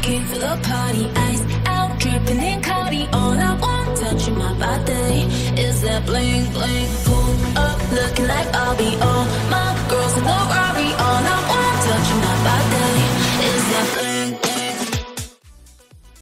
Came for the party, ice out, dripping in cloudy. All I want, touching my body, is that bling bling. Pull up, looking like I'll be all my girls in the Rari. All I want, touching my body.